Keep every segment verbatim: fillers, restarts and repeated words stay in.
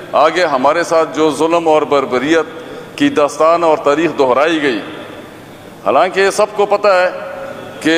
آگے ہمارے ساتھ جو ظلم اور بربریت کی داستان اور تاریخ دہرائی گئی، حالانکہ سب کو پتہ ہے کہ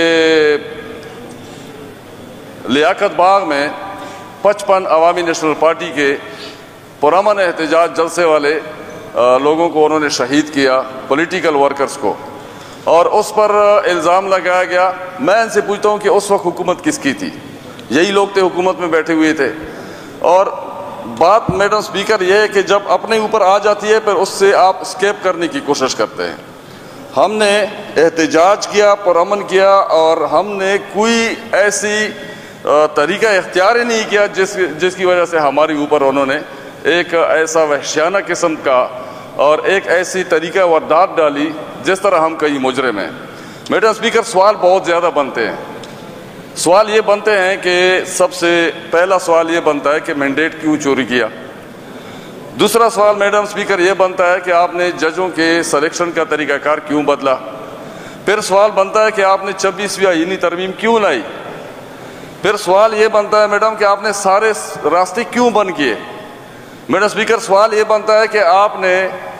لیاقت باغ میں پچپن عوامی نیشنل پارٹی کے پرامن احتجاج جلسے والے لوگوں کو انہوں نے شہید کیا، پولیٹیکل ورکرز کو، اور اس پر الزام لگایا گیا۔ میں ان سے پوچھتا ہوں کہ اس وقت حکومت کس کی تھی؟ یہی لوگ تھے حکومت میں بیٹھے ہوئے تھے۔ اور بات میڈم سپیکر یہ ہے کہ جب اپنے اوپر آ جاتی ہے پھر اس سے آپ اسکیپ کرنے کی کوشش کرتے ہیں۔ ہم نے احتجاج کیا، پرامن کیا، اور ہم نے کوئی ایسی طریقہ اختیار ہی نہیں کیا جس جس کی وجہ سے ہماری اوپر انہوں نے ایک ایسا وحشیانہ قسم کا اور ایک ایسی طریقہ واردات ڈالی جس طرح ہم کئی مجرم ہیں۔ میڈم سپیکر، سوال بہت زیادہ بنتے ہیں۔ سوال یہ بنتے ہیں کہ سب سے پہلا سوال یہ بنتا ہے کہ مینڈیٹ کیوں چوری کیا؟ دوسرا سوال میڈم سپیکر یہ بنتا ہے کہ آپ نے ججوں کے سلیکشن کا طریقہ کار کیوں بدلا؟ پھر سوال بنتا ہے کہ آپ نے چھبیسویں آئینی ترمیم کیوں لائی؟ پھر سوال یہ بنتا ہے میڈم کہ آپ نے سارے راستے کیوں بند کیے؟ میڈم سپیکر، سوال یہ بنتا ہے کہ آپ نے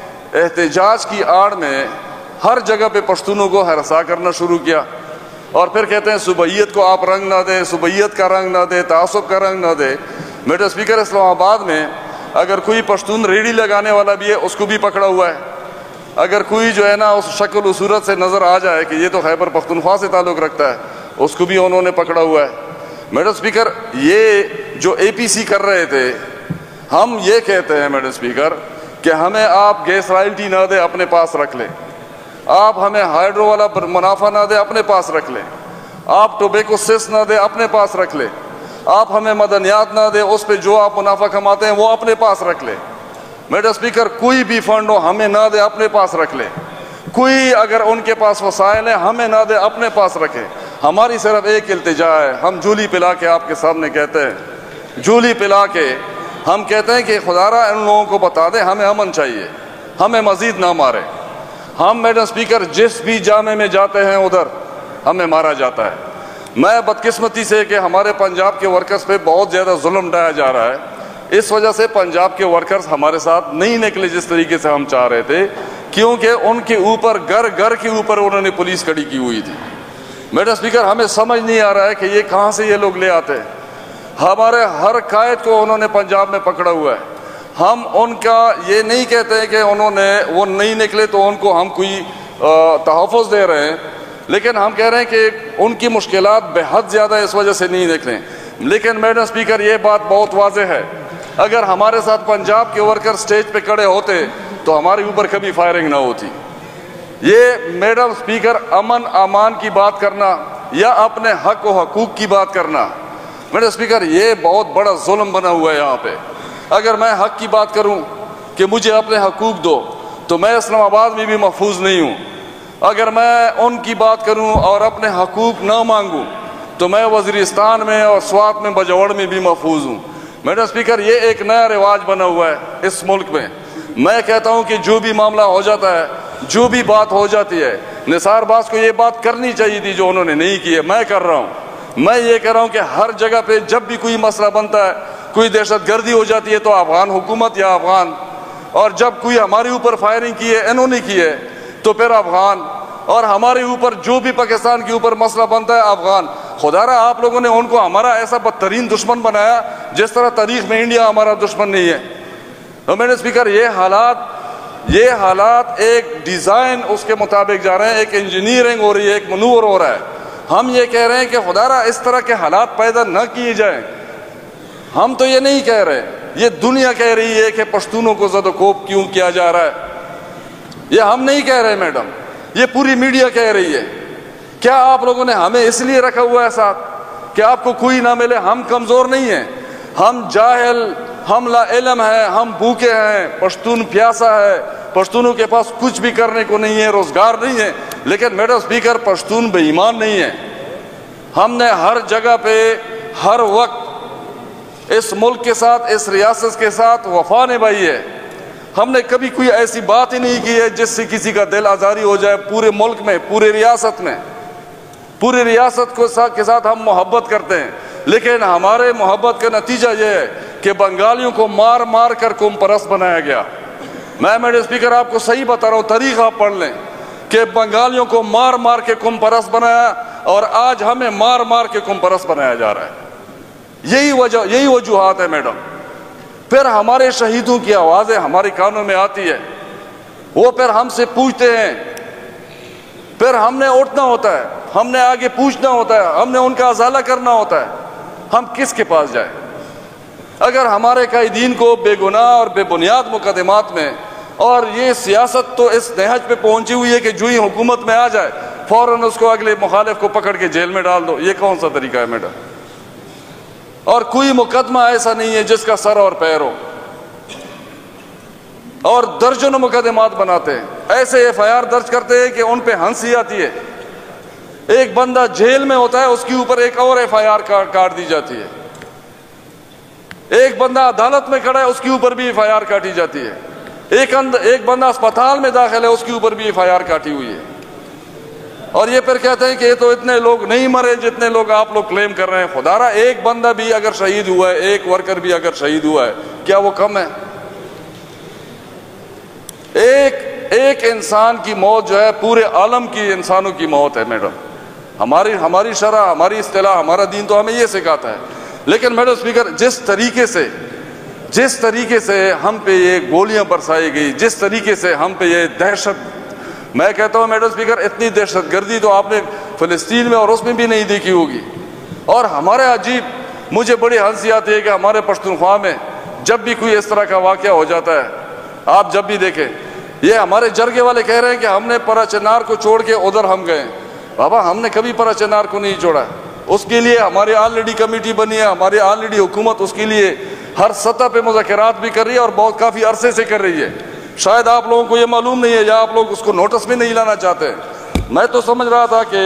احتجاج کی آڑ میں ہر جگہ پہ پشتونوں کو ہراساں کرنا شروع کیا، اور پھر کہتے ہیں صوبائیت کو آپ رنگ نہ دیں، صوبائیت کا رنگ نہ دیں، تعصب کا رنگ نہ دیں۔ میڈم سپیکر، اسلام آباد میں اگر کوئی پشتون ریڑھی لگانے والا بھی ہے اس کو بھی پکڑا ہوا ہے۔ اگر کوئی جو ہے نا اس شکل و صورت سے نظر آ جائے کہ یہ تو خیبر پختونخوا سے تعلق رکھتا ہے، اس کو بھی انہوں نے پکڑا ہوا ہے۔ میڈم سپیکر، یہ جو اے پی سی کر رہے تھے، ہم یہ کہتے ہیں میڈم سپیکر کہ ہمیں آپ گیس رائلٹی نہ دیں، اپنے پاس رکھ لیں۔ آپ ہمیں ہائیڈرو والا منافع نہ دیں، اپنے پاس رکھ لیں۔ آپ ٹوبیکو سیس نہ دیں، اپنے پاس رکھ لیں۔ آپ ہمیں مدنیات نہ دیں، اس پہ جو آپ منافع کماتے ہیں وہ اپنے پاس رکھ لیں۔ میڈم سپیکر، کوئی بھی فنڈ ہو ہمیں نہ دیں، اپنے پاس رکھ لیں۔ کوئی اگر ان کے پاس وسائل ہیں ہمیں نہ دیں، اپنے پاس رکھیں۔ ہماری صرف ایک التجا ہے، ہم جولی پلا کے آپ کے سامنے کہتے ہیں، جولی پلا کے ہم کہتے ہیں کہ خدا را ان لوگوں کو بتا دیں ہمیں امن چاہیے، ہمیں مزید نہ مارے۔ ہم میڈم سپیکر جس بھی جامع میں جاتے ہیں ادھر ہمیں مارا جاتا ہے۔ میں بدقسمتی سے کہ ہمارے پنجاب کے ورکرز پہ بہت زیادہ ظلم ڈھایا جا رہا ہے، اس وجہ سے پنجاب کے ورکرز ہمارے ساتھ نہیں نکلے جس طریقے سے ہم چاہ رہے تھے، کیونکہ ان کے اوپر گھر گھر کے اوپر انہوں نے پولیس کھڑی کی ہوئی تھی۔ میڈم سپیکر، ہمیں سمجھ نہیں آ رہا ہے کہ یہ کہاں سے یہ لوگ لے آتے ہیں۔ ہمارے ہر قائد کو انہوں نے پنجاب میں پکڑا ہوا ہے۔ ہم ان کا یہ نہیں کہتے ہیں کہ انہوں نے وہ نہیں نکلے تو ان کو ہم کوئی تحفظ دے رہے ہیں، لیکن ہم کہہ رہے ہیں کہ ان کی مشکلات بے حد زیادہ اس وجہ سے نہیں نکلیں۔ لیکن میڈم سپیکر، یہ بات بہت واضح ہے، اگر ہمارے ساتھ پنجاب کے ورکر سٹیج پہ کھڑے ہوتے تو ہمارے اوپر کبھی فائرنگ نہ ہوتی۔ یہ میڈم سپیکر، امن امان کی بات کرنا یا اپنے حق و حقوق کی بات کرنا، میڈم سپیکر یہ بہت بڑا ظلم بنا ہوا ہے یہاں پہ۔ اگر میں حق کی بات کروں کہ مجھے اپنے حقوق دو تو میں اسلام آباد میں بھی محفوظ نہیں ہوں۔ اگر میں ان کی بات کروں اور اپنے حقوق نہ مانگوں تو میں وزیرستان میں اور سوات میں بجوڑ میں بھی محفوظ ہوں۔ میڈم سپیکر، یہ ایک نیا رواج بنا ہوا ہے اس ملک میں۔ میں کہتا ہوں کہ جو بھی معاملہ ہو جاتا ہے، جو بھی بات ہو جاتی ہے، نثار باز کو یہ بات کرنی چاہیے تھی جو انہوں نے نہیں کی ہے، میں کر رہا ہوں۔ میں یہ کہہ رہا ہوں کہ ہر جگہ پہ جب بھی کوئی مسئلہ بنتا ہے، کوئی دہشت گردی ہو جاتی ہے تو افغان حکومت یا افغان، اور جب کوئی ہمارے اوپر فائرنگ کی ہے انہوں نے کی ہے تو پھر افغان، اور ہمارے اوپر جو بھی پاکستان کے اوپر مسئلہ بنتا ہے افغان۔ خدا را آپ لوگوں نے ان کو ہمارا ایسا بدترین دشمن بنایا جس طرح تاریخ میں انڈیا ہمارا دشمن نہیں ہے۔ تو میڈم سپیکر، یہ حالات یہ حالات ایک ڈیزائن اس کے مطابق جا رہے ہیں، ایک انجینئرنگ ہو رہی ہے، ایک منور ہو رہا ہے۔ ہم یہ کہہ رہے ہیں کہ خدا را اس طرح کے حالات پیدا نہ کیے جائیں۔ ہم تو یہ نہیں کہہ رہے، یہ دنیا کہہ رہی ہے کہ پشتونوں کو زد و کوب کیوں کیا جا رہا ہے۔ یہ ہم نہیں کہہ رہے میڈم، یہ پوری میڈیا کہہ رہی ہے۔ کیا آپ لوگوں نے ہمیں اس لیے رکھا ہوا ہے ساتھ کہ آپ کو کوئی نہ ملے؟ ہم کمزور نہیں ہیں، ہم جاہل، ہم لا علم ہیں، ہم بھوکے ہیں، پشتون پیاسا ہے، پشتونوں کے پاس کچھ بھی کرنے کو نہیں ہے، روزگار نہیں ہے۔ لیکن میڈم سپیکر، پشتون بے ایمان نہیں ہے۔ ہم نے ہر جگہ پہ ہر وقت اس ملک کے ساتھ، اس ریاست کے ساتھ وفا نبھائی ہے۔ ہم نے کبھی کوئی ایسی بات ہی نہیں کی ہے جس سے کسی کا دل آزاری ہو جائے۔ پورے ملک میں، پورے ریاست میں، پوری ریاست کو کے ساتھ ہم محبت کرتے ہیں، لیکن ہمارے محبت کا نتیجہ یہ ہے کہ بنگالیوں کو مار مار کر قوم پرست بنایا گیا. میں میڈم اسپیکر آپ کو صحیح بتا رہا ہوں, تاریخ آپ پڑھ لیں کہ بنگالیوں کو مار مار کے قوم پرست بنایا, اور آج ہمیں مار مار کے قوم پرست بنایا جا رہا ہے. یہی وجہ یہی وجوہات ہے میڈم. پھر ہمارے شہیدوں کی آوازیں ہمارے کانوں میں آتی ہے, وہ پھر ہم سے پوچھتے ہیں, پھر ہم نے اٹھنا ہوتا ہے, ہم نے آگے پوچھنا ہوتا ہے, ہم نے ان کا ازالہ کرنا ہوتا ہے. ہم کس کے پاس جائیں؟ اگر ہمارے قائدین کو بے گناہ اور بے بنیاد مقدمات میں, اور یہ سیاست تو اس نہج پہ پہنچی ہوئی ہے کہ جو ہی حکومت میں آ جائے فوراً اس کو اگلے مخالف کو پکڑ کے جیل میں ڈال دو, یہ کون سا طریقہ ہے میڈم؟ اور کوئی مقدمہ ایسا نہیں ہے جس کا سر اور پیر ہو, اور درجنوں مقدمات بناتے ہیں, ایسے ایف آئی آر درج کرتے ہیں کہ ان پہ ہنسی آتی ہے. ایک بندہ جیل میں ہوتا ہے, اس کے اوپر ایک اور ایف آئی آر کاٹ دی جاتی ہے. ایک بندہ عدالت میں کھڑا ہے, اس کے اوپر بھی ایف آئی آر کاٹی جاتی ہے. ایک ایک بندہ اسپتال میں داخل ہے, اس کے اوپر بھی ایف آئی آر کاٹی ہوئی ہے. اور یہ پھر کہتے ہیں کہ یہ تو اتنے لوگ نہیں مرے جتنے لوگ آپ لوگ کلیم کر رہے ہیں. خدا را ایک بندہ بھی اگر شہید ہوا ہے, ایک ورکر بھی اگر شہید ہوا ہے, کیا وہ کم ہے؟ ایک ایک انسان کی موت جو ہے پورے عالم کی انسانوں کی موت ہے میڈم. ہماری ہماری شرع, ہماری اصطلاح, ہمارا دین تو ہمیں یہ سکھاتا ہے. لیکن میڈم اسپیکر, جس طریقے سے جس طریقے سے ہم پہ یہ گولیاں برسائی گئی, جس طریقے سے ہم پہ یہ دہشت, میں کہتا ہوں میڈم اسپیکر اتنی دہشت گردی تو آپ نے فلسطین میں اور اس میں بھی نہیں دیکھی ہوگی. اور ہمارے عجیب, مجھے بڑی ہنسی آتی ہے کہ ہمارے پختونخوا میں جب بھی کوئی اس طرح کا واقعہ ہو جاتا ہے, آپ جب بھی دیکھیں, یہ ہمارے جرگے والے کہہ رہے ہیں کہ ہم نے پرا چنار کو چھوڑ کے ادھر ہم گئے. بابا ہم نے کبھی پرا چنار کو نہیں چھوڑا. اس کے لیے ہماری آلریڈی کمیٹی بنی ہے, ہماری آلریڈی حکومت اس کے لیے ہر سطح پہ مذاکرات بھی کر رہی ہے, اور بہت کافی عرصے سے کر رہی ہے. شاید آپ لوگوں کو یہ معلوم نہیں ہے, یا آپ لوگ اس کو نوٹس میں نہیں لانا چاہتے. میں تو سمجھ رہا تھا کہ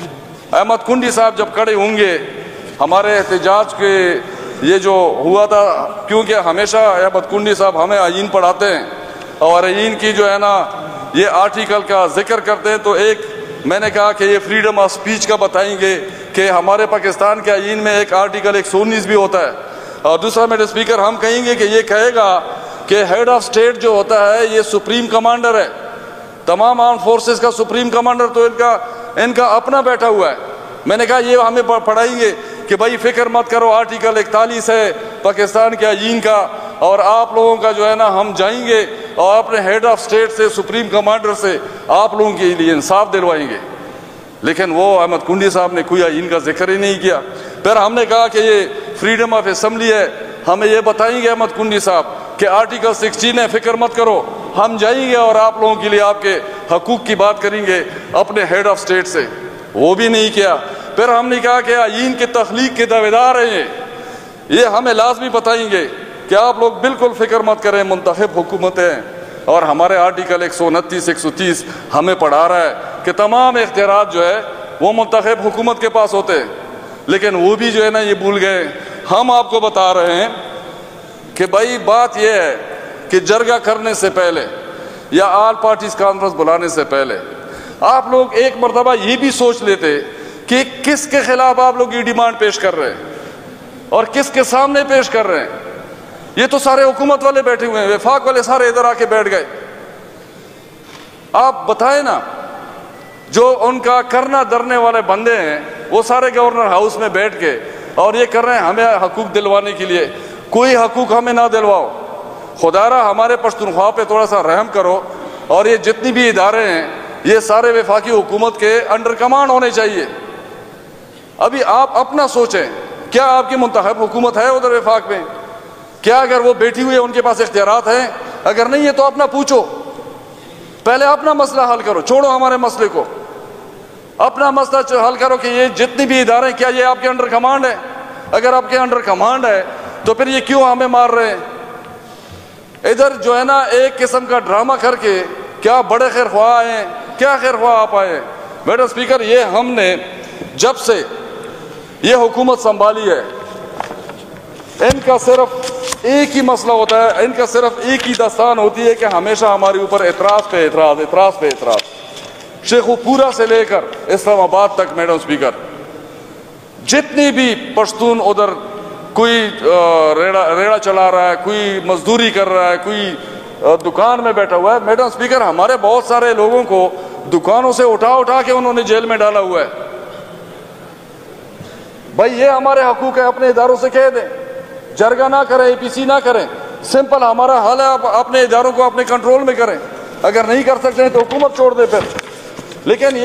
احمد کنڈی صاحب جب کھڑے ہوں گے ہمارے احتجاج کے, یہ جو ہوا تھا, کیونکہ ہمیشہ احمد کنڈی صاحب ہمیں آئین پڑھاتے ہیں, اور آئین کی جو ہے نا یہ آرٹیکل کا ذکر کرتے ہیں, تو ایک میں نے کہا کہ یہ فریڈم آف سپیچ کا بتائیں گے کہ ہمارے پاکستان کے آئین میں ایک آرٹیکل ایک سو انیس بھی ہوتا ہے. اور دوسرا میڈم اسپیکر, ہم کہیں گے کہ یہ کہے گا کہ ہیڈ آف سٹیٹ جو ہوتا ہے یہ سپریم کمانڈر ہے, تمام آرم فورسز کا سپریم کمانڈر تو ان کا ان کا اپنا بیٹھا ہوا ہے. میں نے کہا یہ ہمیں پڑھائیں گے کہ بھائی فکر مت کرو, آرٹیکل اکتالیس ہے پاکستان کے آئین کا, اور آپ لوگوں کا جو ہے نا ہم جائیں گے اور اپنے ہیڈ آف سٹیٹ سے, سپریم کمانڈر سے آپ لوگوں کے لیے انصاف دلوائیں گے. لیکن وہ احمد کنڈی صاحب نے کوئی آئین کا ذکر ہی نہیں کیا. پھر ہم نے کہا کہ یہ فریڈم آف اسمبلی ہے, ہمیں یہ بتائیں گے احمد کنڈی صاحب کہ آرٹیکل سکسٹین ہے, فکر مت کرو, ہم جائیں گے اور آپ لوگوں کے لیے آپ کے حقوق کی بات کریں گے اپنے ہیڈ آف سٹیٹ سے. وہ بھی نہیں کیا. پھر ہم نے کہا کہ آئین کے تخلیق کے دعوے دار ہیں, یہ ہمیں لازمی بتائیں گے کہ آپ لوگ بالکل فکر مت کریں, منتخب حکومتیں, اور ہمارے آرٹیکل ایک سو انتیس ایک سو تیس ہمیں پڑھا رہا ہے کہ تمام اختیارات جو ہے وہ منتخب حکومت کے پاس ہوتے ہیں. لیکن وہ بھی جو ہے نا یہ بھول گئے. ہم آپ کو بتا رہے ہیں کہ بھائی بات یہ ہے کہ جرگہ کرنے سے پہلے یا آل پارٹیز کانفرنس بلانے سے پہلے آپ لوگ ایک مرتبہ یہ بھی سوچ لیتے کہ کس کے خلاف آپ لوگ یہ ڈیمانڈ پیش کر رہے ہیں اور کس کے سامنے پیش کر رہے ہیں. یہ تو سارے حکومت والے بیٹھے ہوئے ہیں, وفاق والے سارے ادھر آ کے بیٹھ گئے. آپ بتائیں نا, جو ان کا کرنا درنے والے بندے ہیں وہ سارے گورنر ہاؤس میں بیٹھ کے اور یہ کر رہے ہیں ہمیں حقوق دلوانے کے لیے. کوئی حقوق ہمیں نہ دلواؤ. خدا را ہمارے پختونخوا پہ تھوڑا سا رحم کرو, اور یہ جتنی بھی ادارے ہیں یہ سارے وفاقی حکومت کے انڈر کمانڈ ہونے چاہیے. ابھی آپ اپنا سوچیں, کیا آپ کی منتخب حکومت ہے ادھر وفاق میں؟ کیا اگر وہ بیٹھی ہوئی ہے ان کے پاس اختیارات ہیں؟ اگر نہیں ہے تو اپنا پوچھو, پہلے اپنا مسئلہ حل کرو, چھوڑو ہمارے مسئلے کو, اپنا مسئلہ حل کرو کہ یہ جتنی بھی ادارے کیا یہ آپ کے انڈر کمانڈ ہے؟ اگر آپ کے انڈر کمانڈ ہے تو پھر یہ کیوں ہمیں مار رہے ہیں؟ ادھر جو ہے نا ایک قسم کا ڈرامہ کر کے کیا بڑے خیر خواہ آئے ہیں, کیا خیر خواہ آپ آئے ہیں. میڈم اسپیکر, یہ ہم نے جب سے یہ حکومت سنبھالی ہے ان کا صرف ایک ہی مسئلہ ہوتا ہے, ان کا صرف ایک ہی داستان ہوتی ہے کہ ہمیشہ ہمارے اوپر اعتراض پہ اعتراض اعتراض پہ اعتراض. شیخو پورا سے لے کر اسلام آباد تک میڈم اسپیکر, جتنی بھی پشتون ادھر کوئی ریڑا ریڑا چلا رہا ہے، کوئی مزدوری کر رہا ہے، کوئی دکان میں بیٹھا ہوا ہے. میڈم اسپیکر، ہمارے بہت سارے لوگوں کو دکانوں سے اٹھا اٹھا کے انہوں نے جیل میں ڈالا ہوا ہے. بھائی یہ ہمارے حقوق ہے، اپنے اداروں سے کہہ دیں، جرگہ نہ کریں، اے پی سی نہ کریں. سمپل ہمارا حال ہے، آپ اپنے اداروں کو اپنے کنٹرول میں کریں. اگر نہیں کر سکتے ہیں تو حکومت چھوڑ دیں پھر. لیکن